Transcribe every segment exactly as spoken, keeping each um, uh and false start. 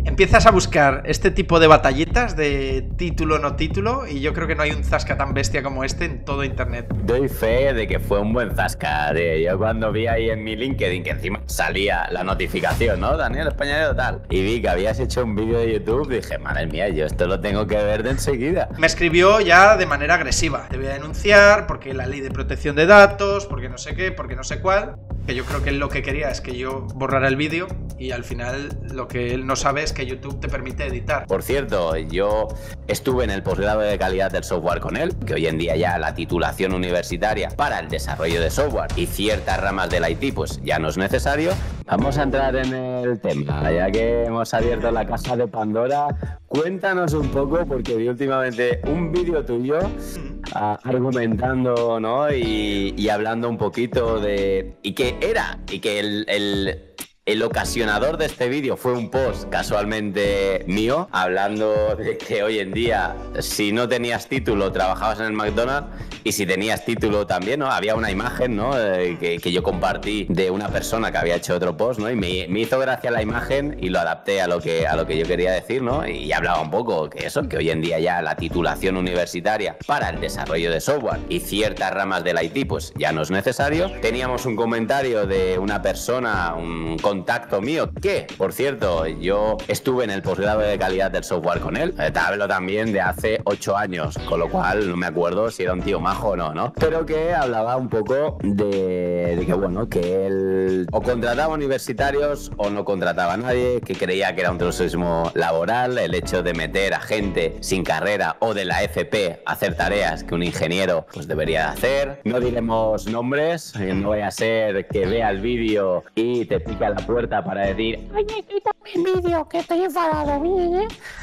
Empiezas a buscar este tipo de batallitas de título no título y yo creo que no hay un zasca tan bestia como este en todo internet. Doy fe de que fue un buen zasca, tío. Yo cuando vi ahí en mi LinkedIn que encima salía la notificación, ¿no? Daniel Españolero tal, y vi que habías hecho un vídeo de YouTube, dije, madre mía, yo esto lo tengo que ver de enseguida. Me escribió ya de manera agresiva. Te voy a denunciar porque la ley de protección de datos, porque no sé qué, porque no sé cuál. Que yo creo que él lo que quería es que yo borrara el vídeo y al final lo que él no sabe es que YouTube te permite editar. Por cierto, yo estuve en el posgrado de calidad del software con él, que hoy en día ya la titulación universitaria para el desarrollo de software y ciertas ramas del I T pues ya no es necesario. Vamos a entrar en el tema, ya que hemos abierto la caja de Pandora. Cuéntanos un poco, porque vi últimamente un vídeo tuyo uh, argumentando, ¿no? Y, y hablando un poquito de... ¿Y qué era? Y que el... el El ocasionador de este vídeo fue un post casualmente mío, hablando de que hoy en día, si no tenías título, trabajabas en el McDonald's, y si tenías título también, ¿no? Había una imagen, ¿no? Eh, que, que yo compartí de una persona que había hecho otro post, ¿no? Y me, me hizo gracia la imagen y lo adapté a lo que, a lo que yo quería decir, ¿no? Y hablaba un poco que eso, que hoy en día ya la titulación universitaria para el desarrollo de software y ciertas ramas del I T, pues ya no es necesario. Teníamos un comentario de una persona, un contacto mío, que, por cierto, yo estuve en el posgrado de calidad del software con él. Te hablo también de hace ocho años, con lo cual no me acuerdo si era un tío majo o no, ¿no? Pero que hablaba un poco de, de que, bueno, que él o contrataba universitarios o no contrataba a nadie, que creía que era un trozismo laboral el hecho de meter a gente sin carrera o de la F P a hacer tareas que un ingeniero pues debería hacer. No diremos nombres, no vaya a ser que vea el vídeo y te pique a la puerta para decir, oye, quítame el vídeo, que estoy enfadado, ¿eh?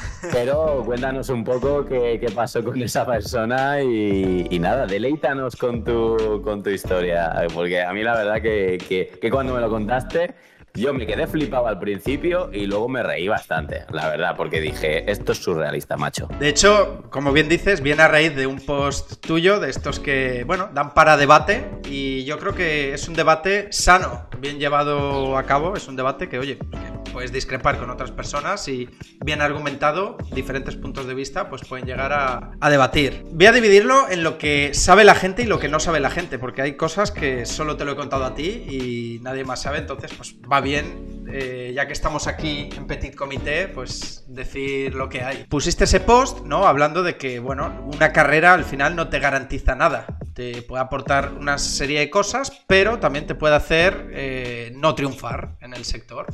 Pero cuéntanos un poco qué, qué pasó con esa persona y, y nada, deleítanos con tu, con tu historia, porque a mí la verdad que, que, que cuando me lo contaste yo me quedé flipado al principio y luego me reí bastante, la verdad, porque dije, esto es surrealista, macho. De hecho, como bien dices, viene a raíz de un post tuyo, de estos que, bueno, dan para debate, y yo creo que es un debate sano, bien llevado a cabo, es un debate que, oye, que puedes discrepar con otras personas y bien argumentado, diferentes puntos de vista, pues pueden llegar a, a debatir. Voy a dividirlo en lo que sabe la gente y lo que no sabe la gente, porque hay cosas que solo te lo he contado a ti y nadie más sabe, entonces, pues va bien, eh, ya que estamos aquí en Petit Comité, pues decir lo que hay. Pusiste ese post, ¿no? Hablando de que, bueno, una carrera al final no te garantiza nada. Te puede aportar una serie de cosas, pero también te puede hacer eh, no triunfar en el sector.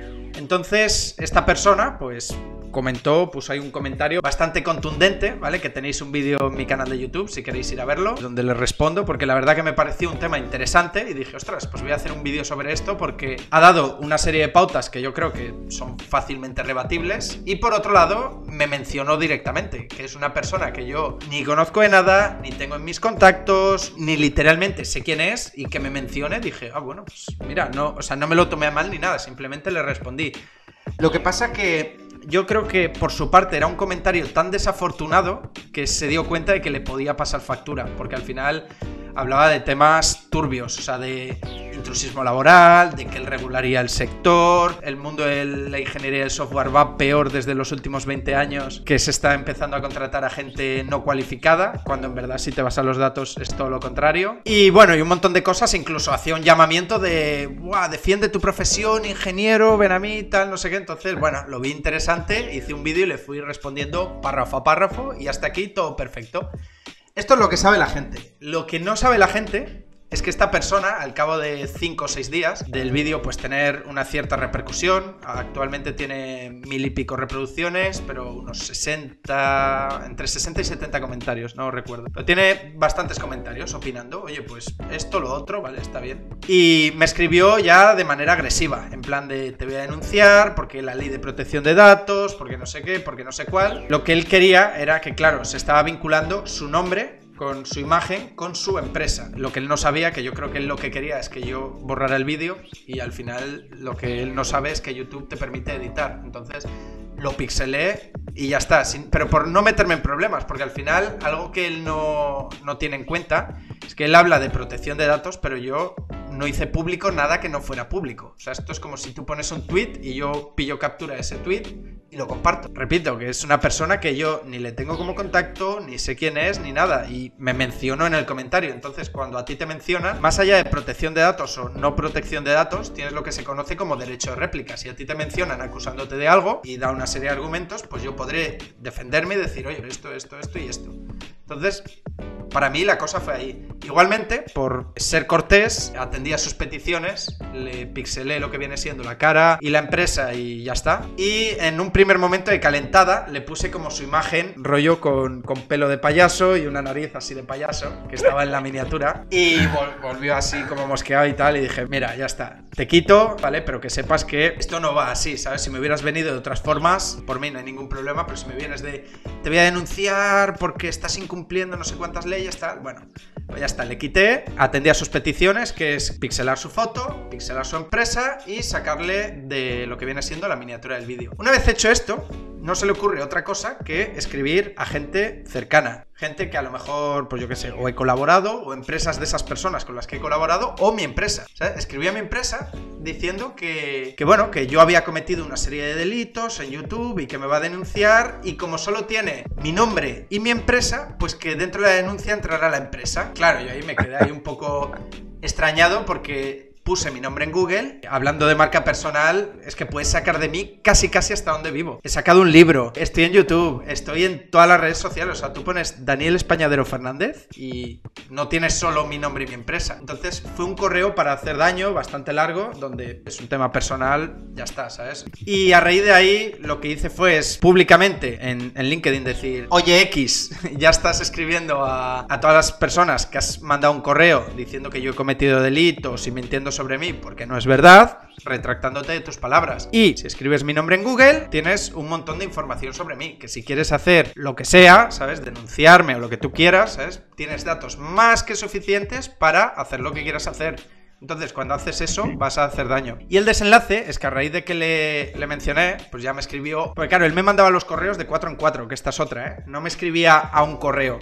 Entonces, esta persona, pues comentó, puso ahí un comentario bastante contundente, ¿vale? Que tenéis un vídeo en mi canal de YouTube, si queréis ir a verlo, donde le respondo, porque la verdad que me pareció un tema interesante y dije, ostras, pues voy a hacer un vídeo sobre esto porque ha dado una serie de pautas que yo creo que son fácilmente rebatibles, y por otro lado, me mencionó directamente, que es una persona que yo ni conozco de nada, ni tengo en mis contactos, ni literalmente sé quién es, y que me mencione, dije, ah, bueno, pues mira, no, o sea, no me lo tomé a mal ni nada, simplemente le respondí. Lo que pasa que yo creo que por su parte era un comentario tan desafortunado que se dio cuenta de que le podía pasar factura, porque al final hablaba de temas turbios, o sea, de intrusismo laboral, de que él regularía el sector, el mundo de la ingeniería del software va peor desde los últimos veinte años, que se está empezando a contratar a gente no cualificada, cuando en verdad si te vas a los datos es todo lo contrario. Y bueno, y un montón de cosas, incluso hacía un llamamiento de, ¡buah, defiende tu profesión, ingeniero, ven a mí, tal, no sé qué! Entonces, bueno, lo vi interesante, hice un vídeo y le fui respondiendo párrafo a párrafo y hasta aquí todo perfecto. Esto es lo que sabe la gente. Lo que no sabe la gente es que esta persona, al cabo de cinco o seis días del vídeo, pues tener una cierta repercusión. Actualmente tiene mil y pico reproducciones, pero unos sesenta, entre sesenta y setenta comentarios, no recuerdo. Pero tiene bastantes comentarios opinando, oye, pues esto, lo otro, vale, está bien. Y me escribió ya de manera agresiva, en plan de te voy a denunciar porque la ley de protección de datos, porque no sé qué, porque no sé cuál. Lo que él quería era que, claro, se estaba vinculando su nombre con su imagen, con su empresa. Lo que él no sabía, que yo creo que él lo que quería es que yo borrara el vídeo, y al final lo que él no sabe es que YouTube te permite editar. Entonces lo pixelé y ya está, sin, pero por no meterme en problemas, porque al final algo que él no, no tiene en cuenta es que él habla de protección de datos, pero yo no hice público nada que no fuera público. O sea, esto es como si tú pones un tweet y yo pillo captura de ese tweet y lo comparto. Repito, que es una persona que yo ni le tengo como contacto, ni sé quién es, ni nada, y me mencionó en el comentario. Entonces, cuando a ti te mencionan, más allá de protección de datos o no protección de datos, tienes lo que se conoce como derecho de réplica. Si a ti te mencionan acusándote de algo y da una serie de argumentos, pues yo podré defenderme y decir, oye, esto, esto, esto y esto. Entonces, para mí la cosa fue ahí. Igualmente, por ser cortés, atendí a sus peticiones, le pixelé lo que viene siendo la cara y la empresa y ya está. Y en un primer momento de calentada le puse como su imagen, rollo con, con pelo de payaso y una nariz así de payaso, que estaba en la miniatura. Y vol- volvió así como mosqueado y tal, y dije, mira, ya está, te quito, ¿vale? Pero que sepas que esto no va así, ¿sabes? Si me hubieras venido de otras formas, por mí no hay ningún problema, pero si me vienes de, te voy a denunciar porque estás incumpliendo no sé cuántas leyes, tal, bueno, pues ya está, le quité, atendí a sus peticiones, que es pixelar su foto, pixelar su empresa y sacarle de lo que viene siendo la miniatura del vídeo. Una vez hecho esto, no se le ocurre otra cosa que escribir a gente cercana. Gente que a lo mejor, pues yo qué sé, o he colaborado, o empresas de esas personas con las que he colaborado, o mi empresa. ¿Sabes? Escribí a mi empresa diciendo que, que, bueno, que yo había cometido una serie de delitos en YouTube y que me va a denunciar, y como solo tiene mi nombre y mi empresa, pues que dentro de la denuncia entrará la empresa. Claro, yo ahí me quedé ahí un poco extrañado porque puse mi nombre en Google, hablando de marca personal, es que puedes sacar de mí casi casi hasta donde vivo. He sacado un libro, estoy en YouTube, estoy en todas las redes sociales, o sea, tú pones Daniel Españadero Fernández y no tienes solo mi nombre y mi empresa. Entonces fue un correo para hacer daño bastante largo, donde es un tema personal, ya está, ¿sabes? Y a raíz de ahí lo que hice fue es, públicamente en, en LinkedIn decir, oye X, ya estás escribiendo a, a todas las personas que has mandado un correo diciendo que yo he cometido delitos y mintiendo sobre mí porque no es verdad, retractándote de tus palabras. Y si escribes mi nombre en Google, tienes un montón de información sobre mí, que si quieres hacer lo que sea, ¿sabes? Denunciarme o lo que tú quieras, ¿sabes? Tienes datos más que suficientes para hacer lo que quieras hacer. Entonces, cuando haces eso, vas a hacer daño. Y el desenlace es que a raíz de que le, le mencioné, pues ya me escribió... Porque claro, él me mandaba los correos de cuatro en cuatro, que esta es otra, ¿eh? No me escribía a un correo.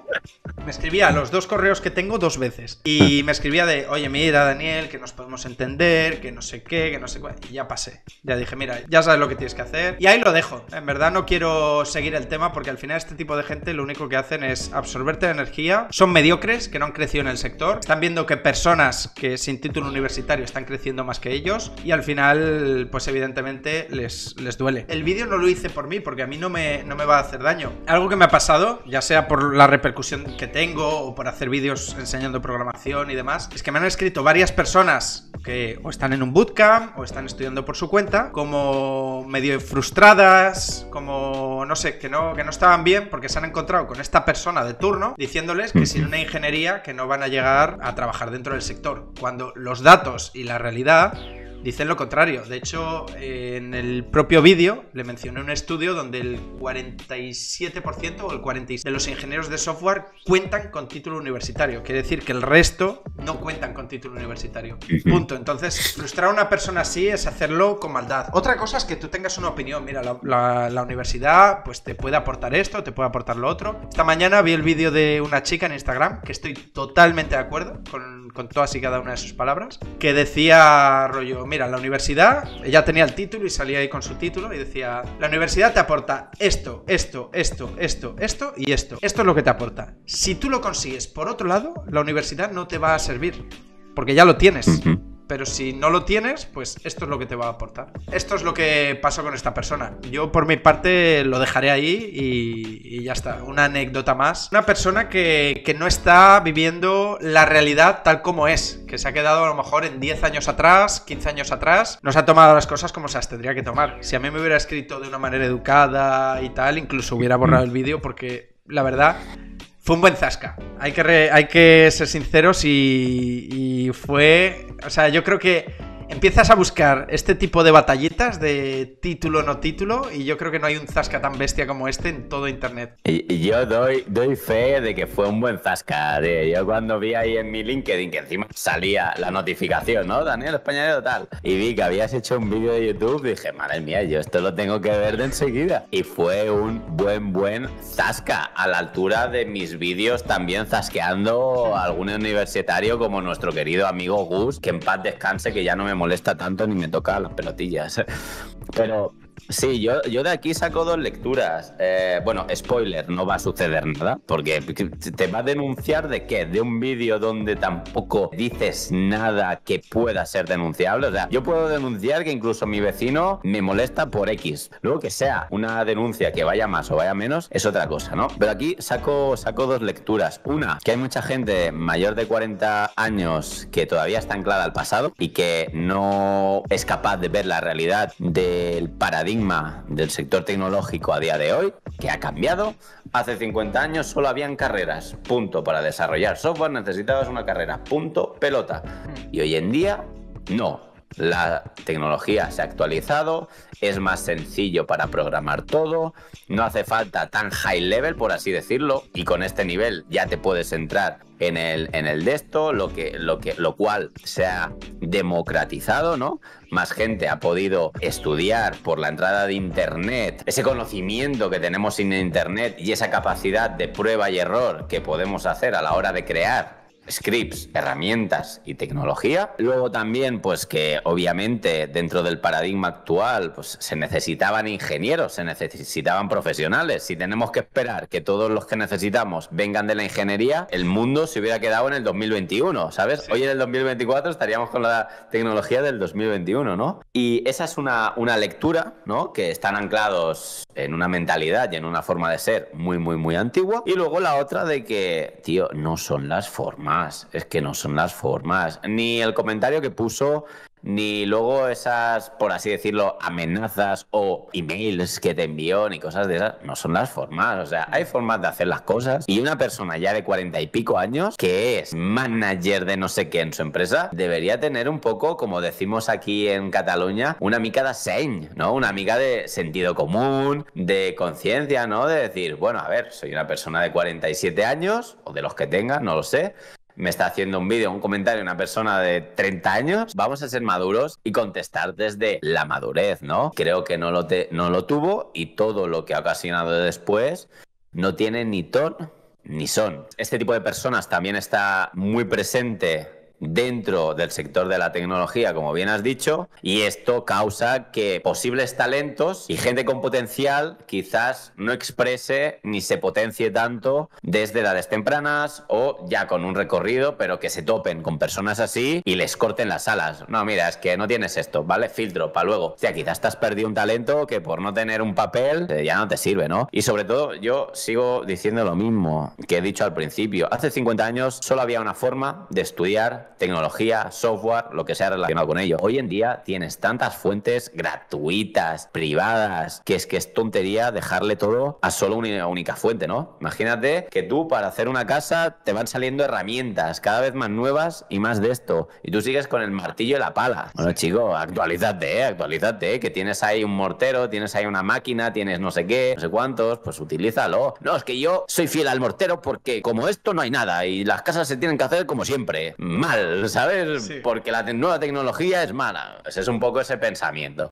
Me escribía a los dos correos que tengo dos veces. Y me escribía de, oye, mira, Daniel, que nos podemos entender, que no sé qué, que no sé cuál. Y ya pasé. Ya dije, mira, ya sabes lo que tienes que hacer. Y ahí lo dejo. En verdad no quiero seguir el tema porque al final este tipo de gente lo único que hacen es absorberte la energía. Son mediocres, que no han crecido en el sector. Están viendo que personas que sin título universitario están creciendo más que ellos. Y al final, pues evidentemente les, les duele. El vídeo no lo hice por mí porque a mí no me, no me va a hacer daño. Algo que me ha pasado, ya sea por la repercusión que tengo o por hacer vídeos enseñando programación y demás, es que me han escrito varias personas que o están en un bootcamp o están estudiando por su cuenta, como medio frustradas, como no sé, que no, que no estaban bien porque se han encontrado con esta persona de turno diciéndoles que sin una ingeniería que no van a llegar a trabajar dentro del sector, cuando los datos y la realidad dicen lo contrario. De hecho, en el propio vídeo le mencioné un estudio donde el cuarenta y siete por ciento o el cuarenta por ciento de los ingenieros de software cuentan con título universitario. Quiere decir que el resto no cuentan con título universitario. Punto. Entonces, frustrar a una persona así es hacerlo con maldad. Otra cosa es que tú tengas una opinión. Mira, la, la, la universidad pues te puede aportar esto, te puede aportar lo otro. Esta mañana vi el vídeo de una chica en Instagram, que estoy totalmente de acuerdo con, con todas y cada una de sus palabras, que decía rollo... Mira, la universidad, ella tenía el título y salía ahí con su título y decía, la universidad te aporta esto, esto, esto, esto, esto y esto. Esto es lo que te aporta. Si tú lo consigues por otro lado, la universidad no te va a servir, porque ya lo tienes. Uh-huh. Pero si no lo tienes, pues esto es lo que te va a aportar. Esto es lo que pasó con esta persona. Yo por mi parte lo dejaré ahí y, y ya está. Una anécdota más. Una persona que, que no está viviendo la realidad tal como es. Que se ha quedado a lo mejor en diez años atrás, quince años atrás. No se ha tomado las cosas como se las tendría que tomar. Si a mí me hubiera escrito de una manera educada y tal, incluso hubiera borrado el vídeo porque la verdad... Fue un buen zasca, hay que, re, hay que ser sinceros y, y fue... O sea, yo creo que empiezas a buscar este tipo de batallitas de título no título y yo creo que no hay un zasca tan bestia como este en todo internet. Y, y yo doy, doy fe de que fue un buen zasca. De, yo cuando vi ahí en mi LinkedIn que encima salía la notificación, ¿no? Daniel Españadero tal. Y vi que habías hecho un vídeo de YouTube, dije, madre mía, yo esto lo tengo que ver de enseguida. Y fue un buen, buen zasca a la altura de mis vídeos también zasqueando a algún universitario como nuestro querido amigo Gus, que en paz descanse, que ya no me molesta tanto ni me toca las pelotillas. Pero Sí, yo, yo de aquí saco dos lecturas. Eh, bueno, spoiler, no va a suceder nada, porque te va a denunciar de qué, de un vídeo donde tampoco dices nada que pueda ser denunciable. O sea, yo puedo denunciar que incluso mi vecino me molesta por X. Luego que sea una denuncia que vaya más o vaya menos, es otra cosa, ¿no? Pero aquí saco, saco dos lecturas. Una, que hay mucha gente mayor de cuarenta años que todavía está anclada al pasado y que no es capaz de ver la realidad del paradigma del sector tecnológico a día de hoy, que ha cambiado. Hace cincuenta años solo habían carreras, punto. Para desarrollar software necesitabas una carrera, punto, pelota. Y hoy en día, no. La tecnología se ha actualizado, es más sencillo para programar todo, no hace falta tan high level, por así decirlo, y con este nivel ya te puedes entrar en el, en el de esto, lo, que, lo, que, lo cual se ha democratizado, ¿no? Más gente ha podido estudiar por la entrada de Internet, ese conocimiento que tenemos sin Internet y esa capacidad de prueba y error que podemos hacer a la hora de crear scripts, herramientas y tecnología. Luego también, pues que obviamente dentro del paradigma actual, pues se necesitaban ingenieros, se necesitaban profesionales. Si tenemos que esperar que todos los que necesitamos vengan de la ingeniería, el mundo se hubiera quedado en el dos mil veintiuno, ¿sabes? Sí. Hoy en el dos mil veinticuatro estaríamos con la tecnología del dos mil veintiuno, ¿no? Y esa es una, una lectura, ¿no? Que están anclados en una mentalidad y en una forma de ser muy, muy, muy antigua. Y luego la otra de que, tío, no son las formas. Es que no son las formas. Ni el comentario que puso, ni luego esas, por así decirlo, amenazas o emails que te envió, ni cosas de esas. No son las formas. O sea, hay formas de hacer las cosas. Y una persona ya de cuarenta y pico años, que es manager de no sé qué en su empresa, debería tener un poco, como decimos aquí en Cataluña, una mica de seny, ¿no? Una mica de sentido común, de conciencia, ¿no? De decir, bueno, a ver, soy una persona de cuarenta y siete años, o de los que tenga, no lo sé. Me está haciendo un vídeo, un comentario una persona de treinta años, vamos a ser maduros y contestar desde la madurez, ¿no? Creo que no lo, te, no lo tuvo y todo lo que ha ocasionado después no tiene ni ton ni son. Este tipo de personas también está muy presente dentro del sector de la tecnología, como bien has dicho, y esto causa que posibles talentos y gente con potencial quizás no exprese ni se potencie tanto desde edades tempranas o ya con un recorrido, pero que se topen con personas así y les corten las alas. No, mira, es que no tienes esto, ¿vale? Filtro, para luego. O sea, quizás te has perdido un talento que por no tener un papel eh, ya no te sirve, ¿no? Y sobre todo, yo sigo diciendo lo mismo que he dicho al principio. Hace cincuenta años solo había una forma de estudiar tecnología, software, lo que sea relacionado con ello. Hoy en día tienes tantas fuentes gratuitas, privadas, que es que es tontería dejarle todo a solo una única fuente, ¿no? Imagínate que tú para hacer una casa te van saliendo herramientas cada vez más nuevas y más de esto, y tú sigues con el martillo y la pala. Bueno, chico, actualízate, ¿eh? actualízate, que tienes ahí un mortero, tienes ahí una máquina, tienes no sé qué, no sé cuántos, pues utilízalo. No, es que yo soy fiel al mortero porque como esto no hay nada y las casas se tienen que hacer como siempre. Mal, ¿sabes? Sí. Porque la te- nueva tecnología es mala. Ese es un poco ese pensamiento.